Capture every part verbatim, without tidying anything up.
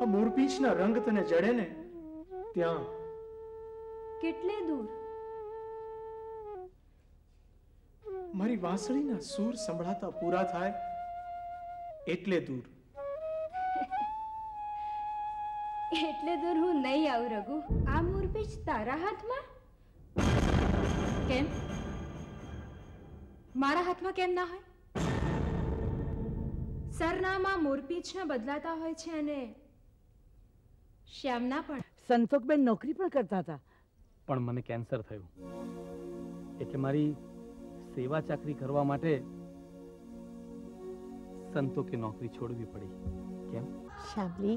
આ મોરપીંછના રંગ તને જડે ને ત્યાં કેટલે દૂર? મારી વાંસળીના સૂર સંભળાતા પૂરા થાય એટલે દૂર. એટલે દૂર હું નહીં આવું રઘુ. આ મોરપીંછ તારા હાથમાં? કેમ? મારા હાથમાં કેમ ના હોય? સરનામા મોરપીંછના બદલાતા હોય છે અને શ્યામના પણ. સંતોકબેન નોકરી પણ કરતા હતા, પણ મને કેન્સર થયું એટલે મારી સેવા ચાકરી કરવા માટે સંતોકે નોકરી છોડવી પડી. કેમ? શામલી,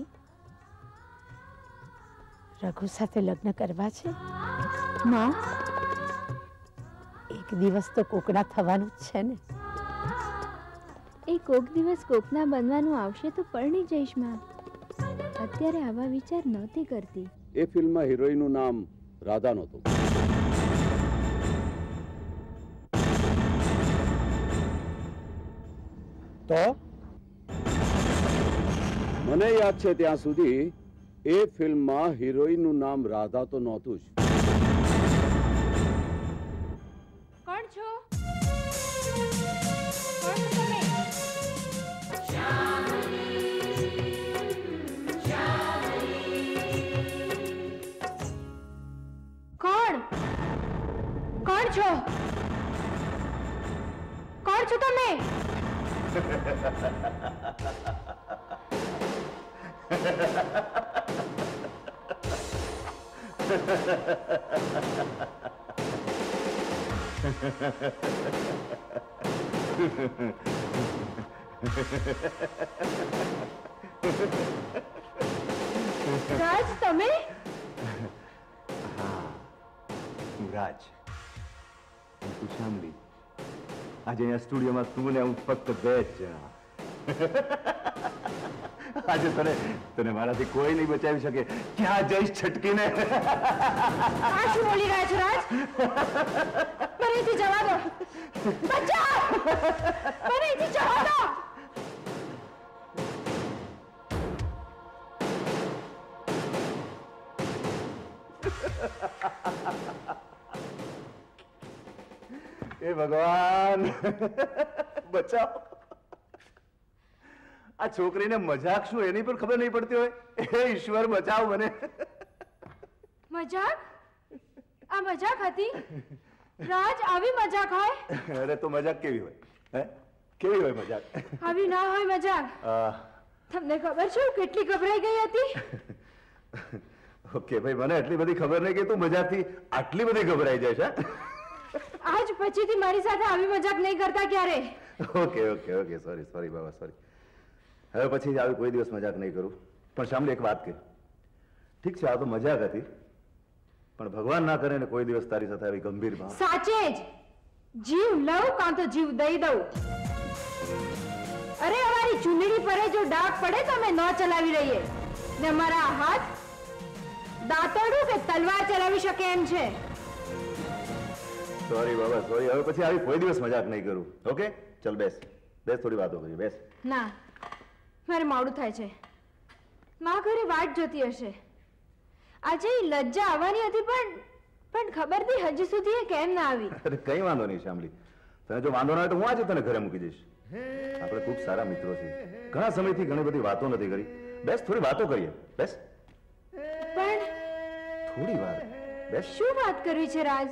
રઘુ સાથે લગ્ન કરવા છે? માં, એક દિવસ તો કોકના થવાનું જ છે ને. એ કોક દિવસ કોકના બનવાનું આવશે તો પરણી જઈશ માં. અત્યારે આવા વિચાર નહોતી કરતી. એ ફિલ્મમાં હિરોઈનનું નામ રાધા નહોતું. તો મને યાદ છે ત્યાં સુધી એ ફિલ્મમાં હિરોઈનનું નામ રાધા તો નહોતું જ. કોણ છો? કોણ છો તમે? કોણ? કોણ છો? કોણ છો તમે? રાજ, તમે? હા, હું રાજ. તું શામલી. આજે અહીંયા સ્ટુડિયોમાં તું ને હું ફક્ત બે જ જણા. આજે તને તને મારાથી કોઈ નહીં બચાવી શકે. ક્યાં જઈશ છટકીને? આ શું બોલી રહ્યા છો રાજ? મને અહીંથી જવા દો. બચાવ! મને અહીંથી જવા દો. એ ભગવાન, બચાવ. આ છોકરીને મજાક શું એની પણ ખબર નહીં પડતી હોય. એ ઈશ્વર, બચાવ મને. મજાક? આ મજાક હતી? રાજ, આવી મજાક હોય? અરે તો મજાક કેવી હોય? હે, કેવી હોય મજાક? આવી ના હોય મજાક. તમને ખબર છે હું કેટલી ગભરાઈ ગઈ હતી? ઓકે ભાઈ, મને એટલી બધી ખબર નહીં કે તું મજાકથી આટલી બધી ગભરાઈ જાય છે. આજ પછીથી મારી સાથે આવી મજાક નહીં કરતા ક્યારે. Okay okay okay sorry sorry બાબા સોરી. હવે પછી આવી કોઈ દિવસ મજાક નહીં કરું. પણ શામલી, એક વાત કહે. ઠીક છે, આ તો મજાક હતી, પણ ભગવાન ના કરે ને કોઈ દિવસ તારી સાથે આવી ગંભીર ભાવ. સાચે જ જીવ લઉં કાં તો જીવ દઈ દઉં. અરે, અમારી ચૂંદડી પર જો ડાઘ પડે તો અમે ન ચલાવી રહીએ ને અમારા હાથ દાંતરડું કે તલવાર ચલાવી શકે એમ છે. સોરી બાબા સોરી. હવે પછી આવી કોઈ દિવસ મજાક નહીં કરું. ઓકે, ચલ બેસ બેસ, થોડી વાતો કરીએ. બેસ. ના, મારે મોડું થાય છે. માં ઘરે વાટ જોતી હશે. આજે લજ્જા આવવાની હતી પણ પણ ખબર નહીં હજી સુધી એ કેમ ના આવી. અરે કઈ વાંધો નહીં શામલી. તને જો વાંધો ના હોય તો હું આજે તને ઘરે મૂકી દઈશ. આપણે ખૂબ સારા મિત્રો છીએ. ઘણા સમયથી ઘણી બધી વાતો નથી કરી. બેસ, થોડી વાતો કરીએ. બેસ. પણ થોડી વાર બેસ. શું વાત કરવી છે રાજ?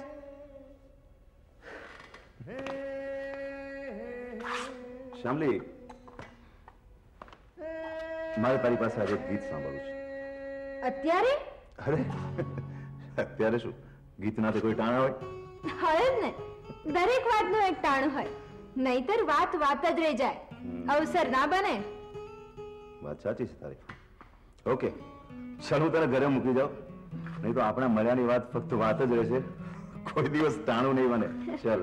શામલી, મારે તારી પાસે આજે ગીત સાંભળવું છે. અત્યારે? અરે અત્યારે શું, ગીતના તો કોઈ ટાણા હોય? હોય જ ને, દરેક વાતનું એક ટાણું હોય, નહીતર વાત વાત જ રહી જાય, અવસર ના બને. વાત સાચી છે તારી. ઓકે, ચાલ હું તને ઘરે મૂકી જાઉં. નહીં તો આપણા મળ્યાની વાત ફક્ત વાત જ રહેશે, કોઈ દિવસ ટાણું નહીં બને. ચાલ.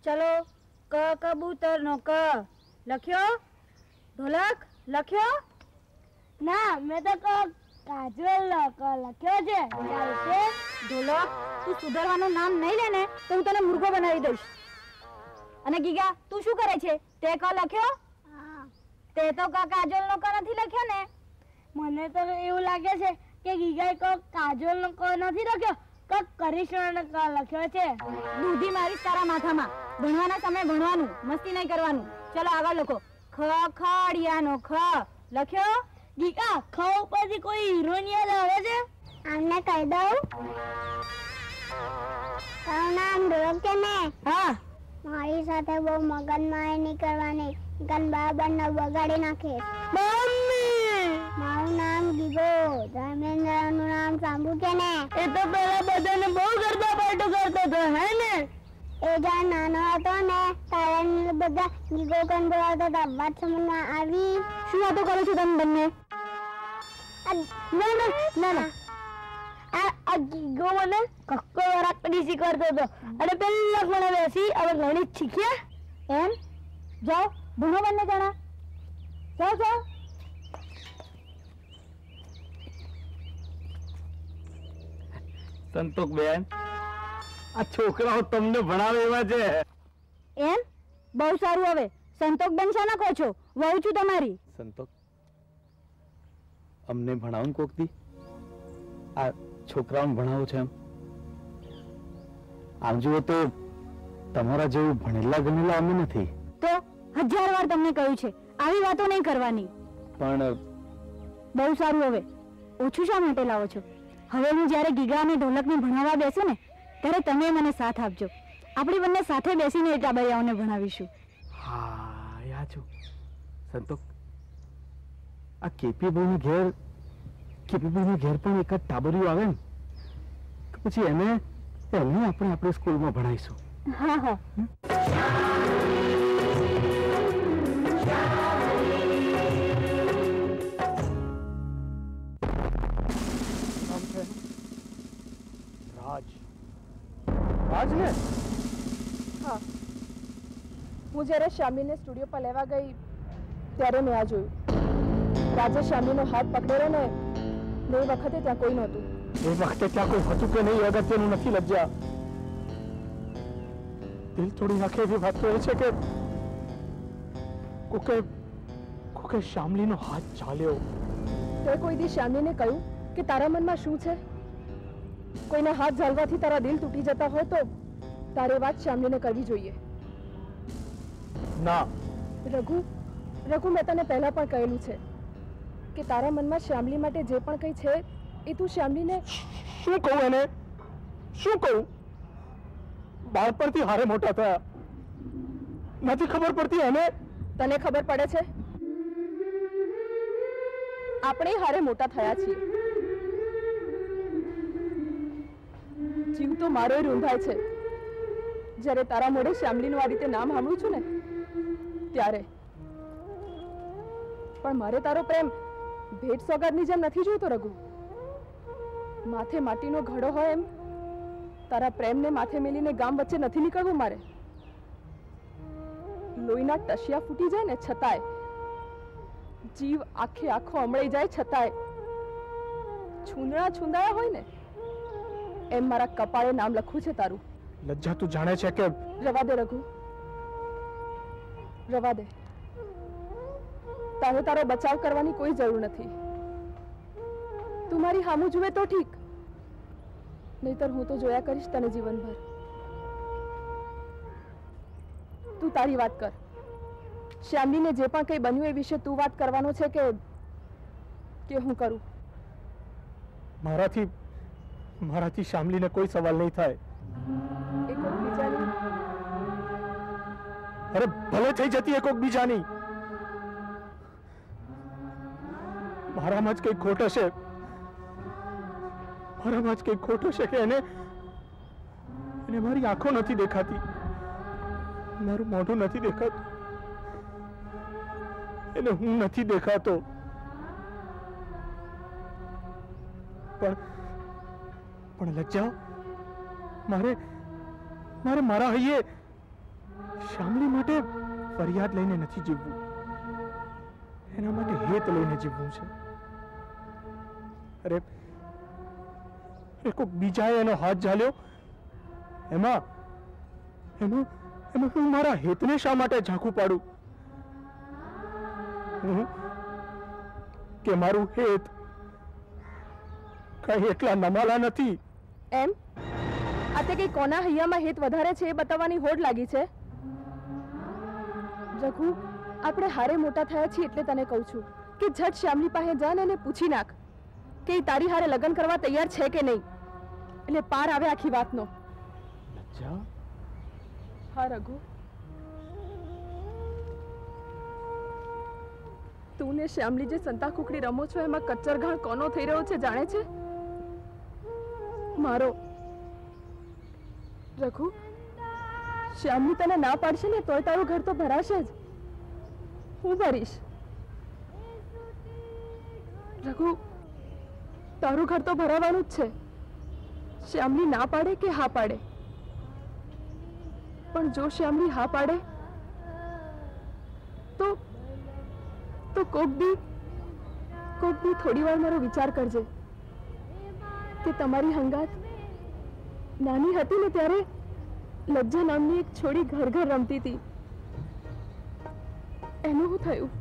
ચલો ક કબૂતર નો ક લખ્યો? ઢોલક લખ્યો? ના, મેં તો કાજલ નો ક લખ્યો છે. ચાલશે? ઢોલક, તું સુધારવાનું નામ નહીં લે ને તો હું તને મૂર્ખો બનાવી દઈશ. અને ગીગા, તું શું કરે છે? તે ક લખ્યો? તે તો ક કાજલ નો ક નથી લખ્યો ને? મને તો એવું લાગે છે કે ગીગાએ ક કાજલ નો ક નથી લખ્યો, ક કરિશ્મા નો ક લખ્યો છે. બુદ્ધિ મારી તારા માથામાં. ભણવાના સમય ભણવાનું, મસ્તી નહીં કરવાનું. ચલો આગળ લખો. ખ ખડિયા નો ખ લખ્યો? ગીગા, ખ ઉપરથી કોઈ હીરોઈન યાદ આવે છે? આમને કહી દઉં. તારું નામ ઢોલક છે ને? હા. મારી સાથે બહુ મગજમારી નહીં કરવાની, ગન બરાબર ન બગાડી નાખે. મમ્મી, મારું નામ ગીગો. ધર્મેન્દ્રનું નામ સાંભળ્યું છે ને? એ તો પેલા બધાને બહુ ગરબા પાર્ટો કરતો હતો, હે ને? એ જ્યાં નાનો હતો ને ત્યારે બધા ગીગો કન બોલાવતા હતા. વાત સમજમાં આવી? શું વાતો કરો છો તમે બંને? ના ના ના ના, આ ગીગો મને કક્કો વરાકડી શીખવાડતો હતો અને પેલા મને બેસી હવે ગણિત શીખ્યા. એમ? જાઓ ભણો બંને જણા. જાઓ જાઓ. સંતોષ બેન, આ છોકરાઓ તમને ભણાવે એવા છે. એમ? બહુ સારું. હવે સંતોષ બેન શાના કહો છો? વહુ છું તમારી. સંતોષ, અમને ભણાવો ને કોક દી. આ છોકરાઓને ભણાવો છે એમ? આમ જુઓ તો તમારા જેવું ભણેલા ગણેલા અમે નથી. તો હજાર વાર તમને કહ્યું છે આવી વાતો નહીં કરવાની. પણ બહુ સારું. હવે ઓછું શા માટે લાવો છો? હવે હું જ્યારે ગીગા અને ઢોલકને ભણાવવા બેસું ને ત્યારે તમે મને સાથ આપજો. આપણે બંને સાથે બેસીને એ ટાબરિયાઓને ભણાવીશું. હા, યા છો સંતોષ. આ કેપી ભાઈ ઘેર કેપી ભાઈ ઘેર પણ એક જ ટાબરિયું આવે ને તો પછી એને એમને આપણે આપણી સ્કૂલમાં ભણાવીશું. હા હા. રાજ રાજ ને? હા, હું જ્યારે શામીને સ્ટુડિયો પર લેવા ગઈ ત્યારે મેં આ જોયું. રાજે શામીનો હાથ પકડેલો ને એ વખતે ત્યાં કોઈ નહોતું. એ વખતે ત્યાં કોઈ હતું કે નહીં અગત્યનું નથી લજ્જા. દિલ તોડી નાખે એવી વાત તો એ છે કે કોકે કોકે શામલીનો હાથ ચાલ્યો. તે કોઈ દી શામીને કહ્યું કે તારા મનમાં શું છે? કોઈના હાથ ઝાલવાથી તારા દિલ તૂટી જતા હોય તો તારે વાત શામલીને કરવી જોઈએ. ના રઘુ, રઘુ મેં તને પહેલા પણ કહેલું છે કે તારા મનમાં શામલી માટે જે પણ કંઈ છે એ તું શામલીને. શું કહું એને? શું કહું? બાળપણથી હારે મોટા થયા, નથી ખબર પડતી એને? તને ખબર પડે છે? આપણે હારે મોટા થયા છીએ. જીવ તો મારો રૂંધાય છે જ્યારે તારા મોઢે શ્યામલીનું આ રીતે નામ સાંભળું છું ને ત્યારે. પણ મારે તારો પ્રેમ ભેટ સોગાદની જેમ નથી જોઈતો રઘુ. માથે માટીનો ઘડો હોય એમ તારા પ્રેમને માથે મેલીને ગામ વચ્ચે નથી નીકળવું મારે. લોહીના ટશિયા ફૂટી જાય ને છતાંય, જીવ આખે આખો અમળાઈ જાય છતાંય, છૂંદડા છૂંદાયા હોય ને એમ મારા કપાળે નામ લખવું છે તારું. લજ્જા, તું જાણે છે કે રવા દે રઘુ, રવા દે. તારે તારો બચાવ કરવાની કોઈ જરૂર નથી. તું મારી હામું જુએ તો ઠીક, નહીતર હું તો જોયા કરીશ તને જીવનભર. તું તારી વાત કર. શ્યામલીને જે પણ કંઈ બન્યું એ વિશે તું વાત કરવાનો છે કે કે હું કરું? મારાથી મારાથી શામલીને કોઈ સવાલ નહીં થાય. એ કોક બીજાની. અરે ભલે થઈ જતી એ કોક બીજાની. મારામાં જ કઈ ખોટ હશે, મારામાં જ કઈ ખોટ હશે કે એને એને મારી આંખો નથી દેખાતી, મારું મોઢું નથી દેખાતું, એને હું નથી દેખાતો. પણ પણ લજ્જા, મારે મારે મારા હૈયે શ્યામલી માટે ફરિયાદ લઈને નથી જીવવું, એના માટે હેત લઈને જીવવું છે. અરે અરે કોઈક બીજાએ એનો હાથ ઝાલ્યો, એમાં એમાં એમાં હું મારા હેતને શા માટે ઝાંખું પાડું? હું કે મારું હેત કઈ એટલા નમાલા નથી. એમ આ તે કઈ કોના હૈયામાં હેત વધારે છે એ બતાવવાની હોડ લાગી છે. રઘુ, આપણે હારે મોટા થયા છીએ એટલે તને કહું છું કે ઝટ શ્યામલી પાસે જા ને એને પૂછી નાખ કે ઈ તારી હારે લગ્ન કરવા તૈયાર છે કે નહીં, એટલે પાર આવે આખી વાતનો. લજ્જા, હા રઘુ, તું ને શ્યામલી જે સંતા કુકડી રમો છો એમાં કચ્ચરઘાણ કોનો થઈ રહ્યો છે જાણે છે? મારો. રઘુ, શ્યામલી તને ના પાડશે ને તોય તારું ઘર તો ભરાશે જ. હું ભરીશ. રઘુ, તારું ઘર તો ભરાવાનું જ છે. શ્યામલી ના પાડે કે હા પાડે, પણ જો શ્યામલી હા પાડે તો તો કોક દી કોક દી થોડી વાર મારો વિચાર કરજે કે તમારી હંગાત નાની હતી ને ત્યારે લજ્જા નામની એક છોડી ઘર ઘર રમતી હતી, એનું શું થયું?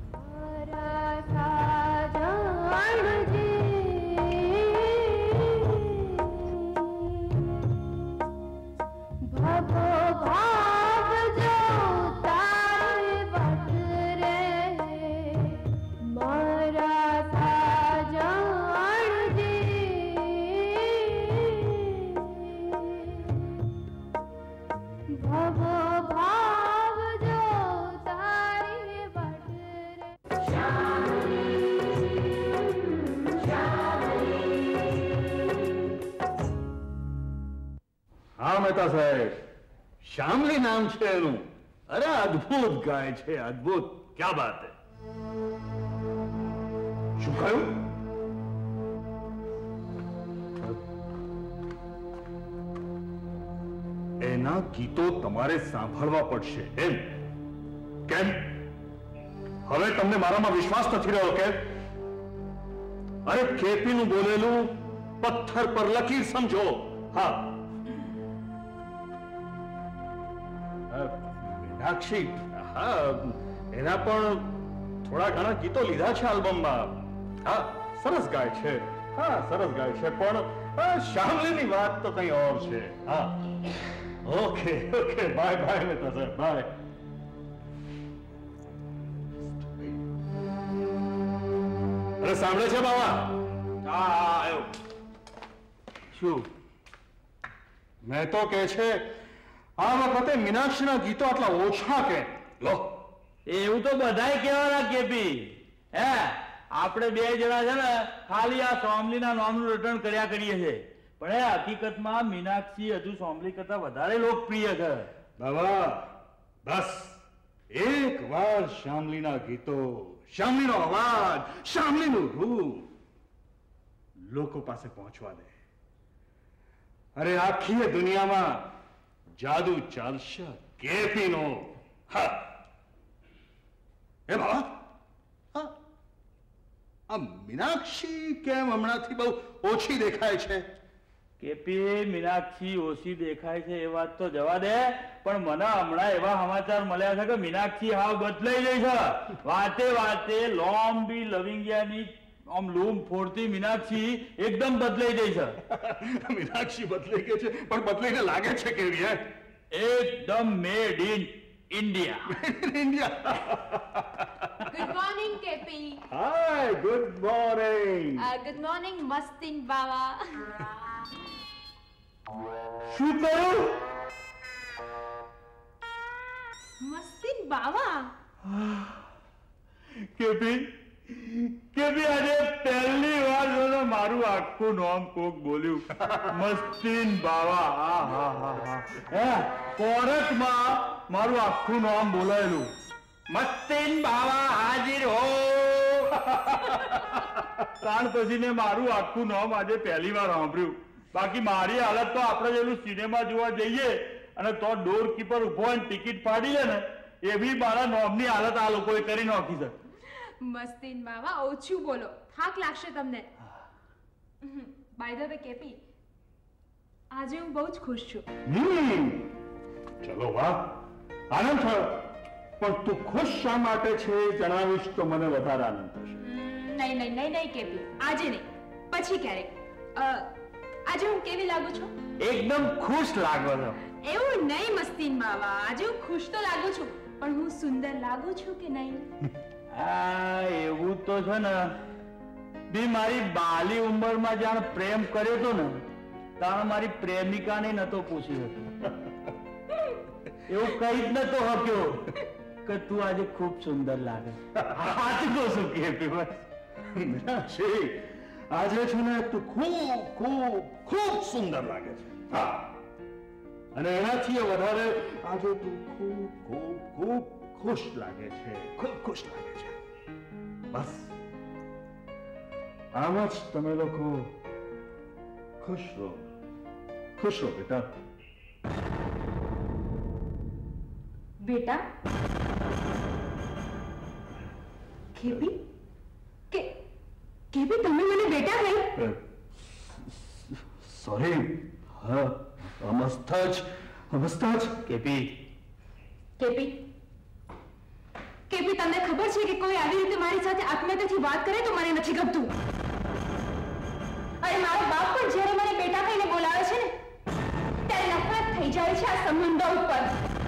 મહેતા સાહેબ, શ્યામલી નામ છે એનું. અરે અદ્ભુત ગાય છે, અદ્ભુત. ક્યા બાત હે. શું કહ્યું? એના ગીતો તમારે સાંભળવા પડશે. એમ કેમ? હવે તમને મારામાં વિશ્વાસ નથી રહ્યો કે? અરે કેપી નું બોલેલું પથ્થર પર લકીર સમજો. હા, મીનાક્ષી, હા, એના પણ થોડા ઘણા ગીતો લીધા છે આલ્બમમાં. હા, સરસ ગાય છે. હા, સરસ ગાય છે, પણ શ્યામલીની વાત તો કઈ ઓર છે. હા, okay okay, bye bye Mehta સાહેબ, બાય. અરે સાંભળે છે બાવા? હા આવ્યો. શું મેં તો કે છે આ વખતે મીનાક્ષીના ગીતો આટલા ઓછા કે? લો, એવું તો બધાય કહેવાના કેપી. હે, આપણે બે જણા છે ને ખાલી આ સોમલીના નામનું રટણ કર્યા કરીએ છે, પણ એ હકીકતમાં મીનાક્ષી હજુ સોમલી કરતા વધારે લોકપ્રિય છે. બાબા બસ એક વાર શ્યામલીના ગીતો, શ્યામલીનો અવાજ, શ્યામલીનું રૂપ લોકો પાસે પહોંચવા દે. અરે આખી દુનિયામાં જાદુ ચાલશે કેપીનો. હા, એ બાબા, હા, આ મીનાક્ષી કેમ હમણાંથી બહુ ઓછી દેખાય છે? કેપી, મીનાક્ષી ઓછી દેખાય છે એ વાત તો જવા દે, પણ મને હમણાં એવા સમાચાર મળ્યા છે કે મીનાક્ષી હાવ બદલાઈ ગઈ છે. વાતે વાતે લોમ્બી લવિંગિયાની આમ લૂમ ફોડતી મીનાક્ષી એકદમ બદલાઈ ગઈ છે. મીનાક્ષી બદલાઈ ગઈ છે, પણ બદલાઈને લાગે છે કેવી? હે, એકદમ made in India. India. Good morning KP. Hi, good morning. Good morning મસ્તીન બાવા. શું કહ્યું? મસ્તીન બાવા? કેપી, કેપી આજે પહેલી વાર જોને મારું આખું નામ કોક બોલ્યું. મસ્તીન બાવા. હા હા હા હા. હે, કોરટમાં મારું આખું નામ બોલાયેલું. મસ્તીન બાવા હાજર હો. તાણ પછી ને મારું આખું નામ આજે પહેલી વાર સાંભળ્યું. બાકી મારી હાલત તો આપણે જેટલું સિનેમા જોવા જઈએ અને તો ડોર કીપર ઉભો હોય ટિકિટ પાડી લે ને એવી મારા નોમની હાલત આ લોકોએ કરી નાખી છે. મસ્તીન બાવા ઓછું બોલો, થાક લાગશે તમને. બાય ધ વે કેપી, આજે હું બહુ જ ખુશ છું. હમ ચલો વાહ, આનંદ થયો. પણ તું ખુશ શા માટે છે એ જણાવીશ તો મને વધારે આનંદ થશે. નહીં નહીં નહીં નહીં કેપી, આજે નહીં, પછી ક્યારેક. આજે હું કેવી લાગુ છું? એકદમ ખુશ લાગો છો. એવું નહીં મસ્તીન બાવા, આજે હું ખુશ તો લાગુ છું, પણ હું સુંદર લાગુ છું કે નહીં? આ એવું તો છે ને, બી મારી બાલી ઉંમરમાં જાણ પ્રેમ કર્યો તો ને તાણ મારી પ્રેમિકાને નતો પૂછી હતું. એવું કઈ જ નતો હક્યો કે તું આજે ખૂબ સુંદર લાગે. સાચું કહું છું કેપી બસ. આજે છે ને તું ખૂબ ખૂબ ખૂબ સુંદર લાગે છે. હા, અને એનાથી વધારે આજે તું ખૂબ ખૂબ ખૂબ ખુશ લાગે છે. ખૂબ ખુશ લાગે છે. બસ આમ જ તમે લોકો ખુશ રહો, ખુશ રહો બેટા. બેટા કેપી, કે કેપી તમે મને બેટા કહી? સોરી, હા અમસ્તા જ અમસ્તા જ કેપી. કેપી કેપી તમને ખબર છે કે કોઈ આવી રીતે મારી સાથે આત્મીયતાથી વાત કરે તો મને નથી ગમતું. અરે મારો બાપ પણ જ્યારે મને બેટા કહીને બોલાવે છે ને ત્યારે નફરત થઈ જાય છે આ સંબંધો ઉપર.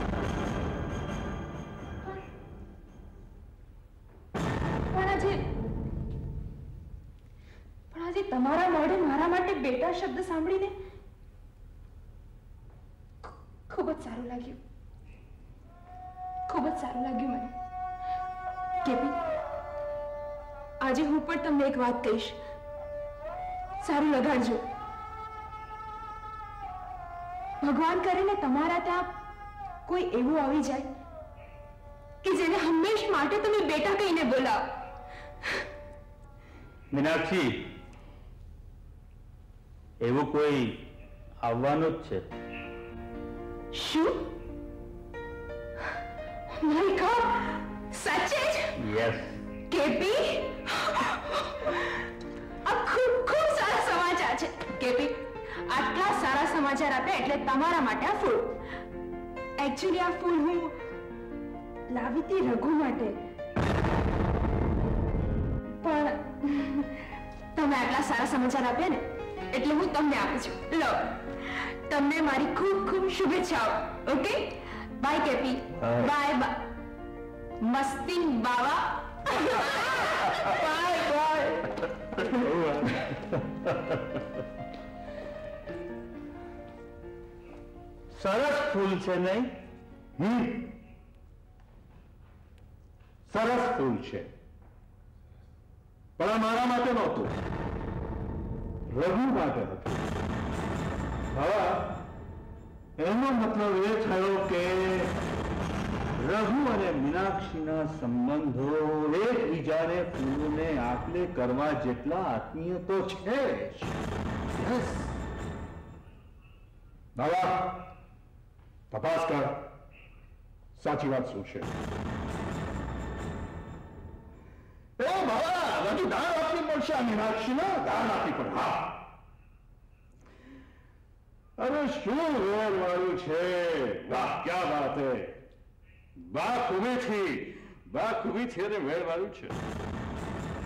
પણ આજે પણ આજે તમારા મોઢે મારા માટે બેટા શબ્દ સાંભળીને ખૂબ જ સારું લાગ્યું. ખૂબ જ સારું લાગ્યું મને. કેપી, આજે હું પણ તમને એક વાત કહીશ, સારું લગાડજો. ભગવાન કરીને તમારા ત્યાં કોઈ એવું આવી જાય કે જેને હંમેશ માટે તમે બેટા કહીને બોલાવો. મીનાક્ષી, એવું કોઈ આવવાનું જ છે. શું? માય ગોડ, સાચે જ? યસ. કેપી, આ ખૂબ ખૂબ સારા સમાચાર છે. કેપી, આટલા સારા સમાચાર આપ્યા એટલે તમારા માટે આ ફૂલ. એકચ્યુઅલી આ ફૂલ હું લાવી હતી રઘુ માટે, પણ તમે આટલા સારા સમાચાર આપ્યા ને એટલે હું તમને આપું છું. લો, તમને મારી ખૂબ ખૂબ શુભેચ્છાઓ. Okay, bye KP. Bye bye મસ્તીન બાવા. Bye bye. સરસ ફૂલ છે નહીં? હમ સરસ ફૂલ છે, પણ આ મારા માટે નહોતું, રઘુ માટે હતું. હવે એનો મતલબ એ થયો કે રઘુ અને મીનાક્ષીના સંબંધો એકબીજાને ફૂલને આપલે કરવા જેટલા આત્મીય તો છે જ. યસ. બાબા, તપાસ કર, સાચી વાત શું છે? એ બાબા, હજુ દાન આપવી પડશે આ મીનાક્ષીને, દાન આપવી પડે. હા, અરે શું વેર વાળું છે. વાહ, ક્યાં વાત હે. બા ખૂબી થી બા ખૂબી થી અને વેર વાળું છે.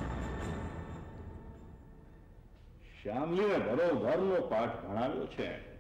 શ્યામલીને બરોબરનો પાઠ ભણાવ્યો છે.